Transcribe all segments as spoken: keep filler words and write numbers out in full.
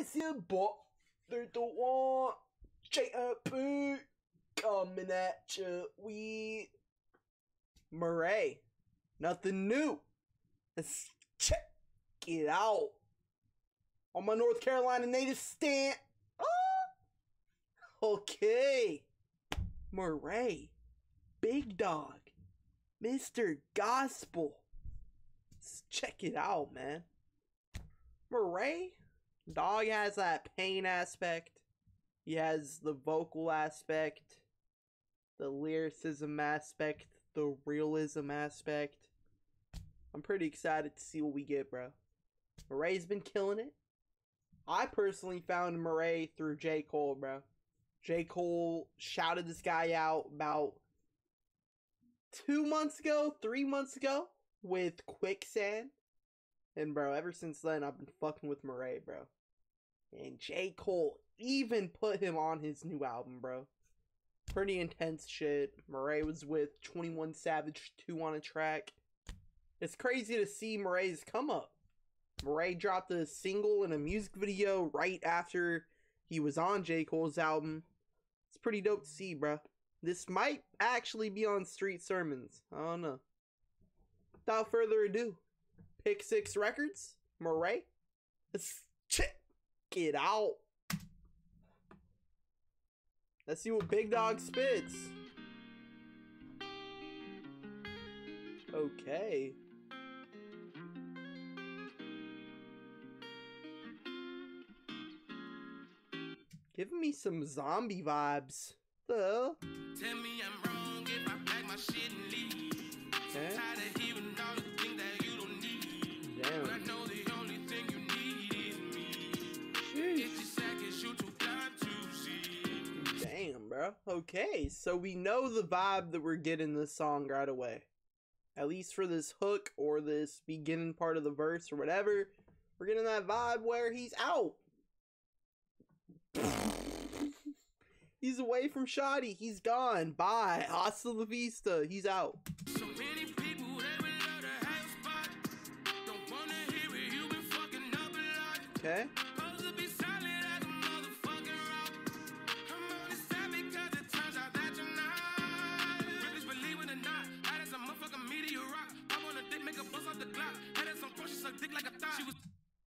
it's your boy, they're the one, J P, coming at you, we, Morray, nothing new, let's check it out, on my North Carolina native stand, oh, okay, Morray, Big Dog, Mister Gospel, let's check it out, man. Morray, dog has that pain aspect. He has the vocal aspect, the lyricism aspect, the realism aspect. I'm pretty excited to see what we get, bro. Morray's been killing it. I personally found Morray through J. Cole, bro. J. Cole shouted this guy out about two months ago, three months ago with Quicksand. And bro, ever since then, I've been fucking with Morray, bro. And J. Cole even put him on his new album, bro. Pretty intense shit. Morray was with twenty-one Savage two on a track. It's crazy to see Morray's come up. Morray dropped a single and a music video right after he was on J. Cole's album. It's pretty dope to see, bro. This might actually be on Street Sermons. I don't know. Without further ado, Pick Six Records, Morray. Let's check it out. Let's see what Big Dog spits. Okay. Giving me some zombie vibes. The Tell me I'm wrong if I pack my shit and leave. okay. Tired of hearing all the things that you don't need. Damn. But I know the only thing you need is me. Sheesh. It's just seconds you too blind to see. Damn, bro. Okay, so we know the vibe that we're getting this song right away. At least for this hook or this beginning part of the verse or whatever. We're getting that vibe where he's out. He's away from Shoddy. He's gone. Bye. Hasta la vista. He's out. So many people, they will love to have a spot. Don't wanna hear it, you been fucking up a lot. Okay. Supposed to be solid as a motherfucking rock. I'm only sad because it turns out that you're not. Really believe it or not, I had some motherfucking meteor rock. I wanna dick, make a bust off the clock. Had some questions, suck dick like a thought. She was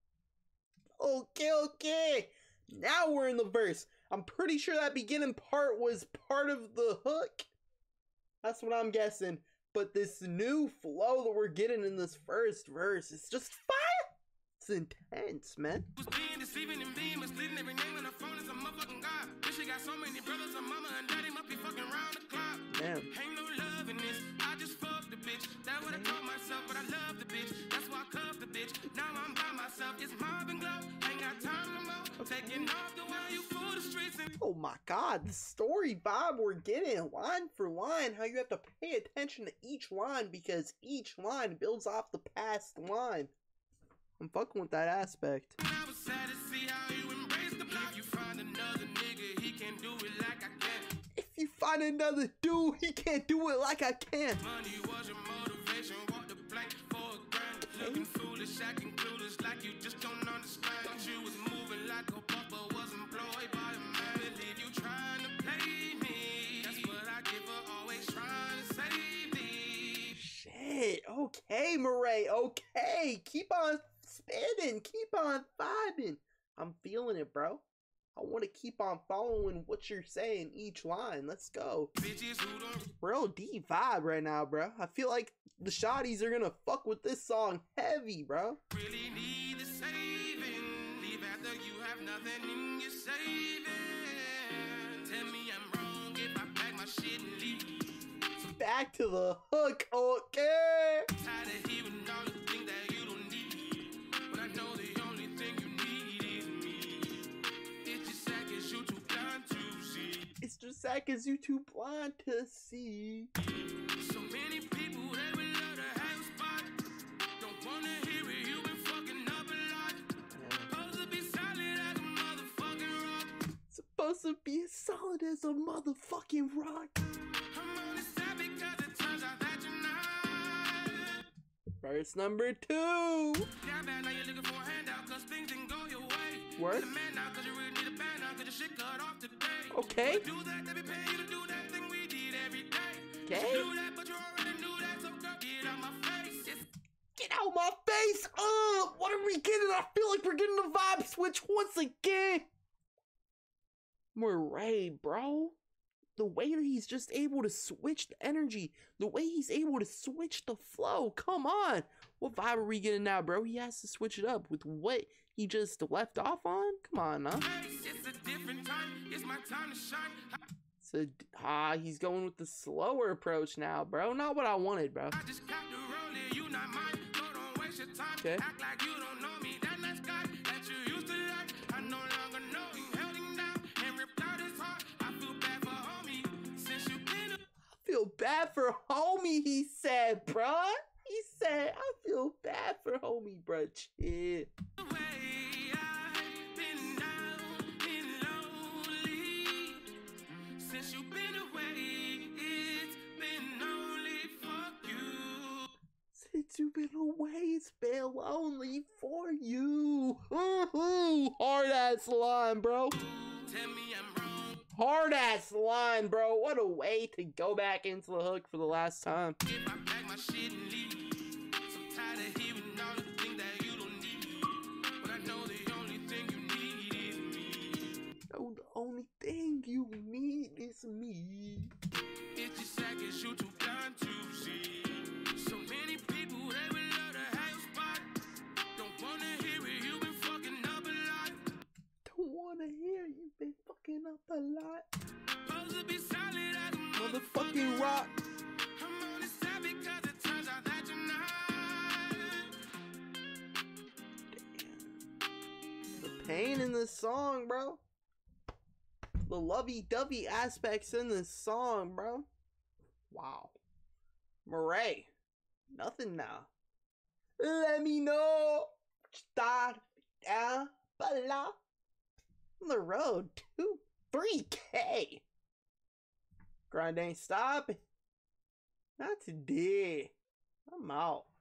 Okay, okay. Now we're in the verse. I'm pretty sure that beginning part was part of the hook. That's what I'm guessing. But this new flow that we're getting in this first verse is just fire. It's intense, man. was being deceiving and being misleading. Every name on the phone is a motherfucking god. Bitch, she got so many brothers, a mama and daddy must be fucking round the clock. Damn. Ain't no love in this. I just fucked the bitch. That's what I call myself, but I love the bitch. That's why I cuffed the bitch. Now I'm by myself. It's Marvin Glow. Ain't got time no more. Taking off the way you fool the streets and Oh my god, the story vibe we're getting line for line. How you have to pay attention to each line because each line builds off the past line. I'm fucking with that aspect. I was sad to see how you embrace the block. If you find another nigga, he can do it like I can. If you find another dude, he can't do it like I can. Money was your motivation. Walk the plank for a grand. Looking foolish, acting clueless, like you just don't understand. Thought you was moving like a papa was employed by a man. Believe you trying to play me. That's what I give her, always trying to save me. Shit, okay, Morray, okay. Keep on spinning, keep on vibing. I'm feeling it, bro. I want to keep on following what you're saying each line. Let's go. Bitches who don't Real deep vibe right now, bro. I feel like the shotties are gonna fuck with this song heavy, bro. really need the saving. Leave after you have nothing in your saving. Tell me I'm wrong if I pack my shit and leave. Back to the hook, okay. Tired of hearing all the things that you don't need. But I know the only thing you need is me. It's just seconds you too blind to see. It's just seconds you too blind to see. So many people, they will love to have a spot. Don't wanna hear it, you been fucking up a lot. Supposed to be solid as a motherfucking rock. Supposed to be as solid as a motherfucking rock. I'm only sad because it turns out that you're not. Verse number two. Yeah, bad, now you're looking for a handout, cause things didn't go your way. What? You're a man now, cause you really need a band now, cause your shit cut off today. Okay. Do that, they be paying you to do that thing we did every day. Okay. You do that, but you already knew that, so girl, get out my face. It's Get out my face! Ugh! What are we getting? I feel like we're getting the vibe switch once again. Morray, bro. The way that he's just able to switch the energy, the way he's able to switch the flow. Come on. What vibe are we getting now, bro? He has to switch it up with what he just left off on? Come on, huh? It's a different time. It's my time to shine. So, ah, he's going with the slower approach now, bro. Not what I wanted, bro. I just got to roll it, you not mine. So don't waste your time. Okay. Act like you don't know me. That nice guy that you used to like. I no longer know you. Held him down and ripped out his heart. I feel bad for homie. Since you been I feel bad for homie, he said, bro. He said, I feel bad for homie, bro. Chill. away, I've been down, been lonely. Since you been away, it's been lonely for you. Since you've been away, it's been lonely for you. Hard ass line, bro. Tell me I'm wrong. Hard ass line, bro. What a way to go back into the hook for the last time. If I pack my shit and leave. So tired of hearing all the things that you don't need. But I know the only thing you need is me. No, the only thing you need is me. It's just like it's you too blind to see. So many people, they would love to have your spot. Don't wanna hear it, you've been fucking up a lot. Don't wanna hear you've been fucking up a lot. Supposed to be solid as a Motherfucking rock. I'm only sad because it turns out that you're not. The pain in this song, bro. The lovey-dovey aspects in this song, bro. Wow. Morray. Nothing now. Let me know. Start down below. On the road to three K. Grind ain't stopping. Not today. I'm out.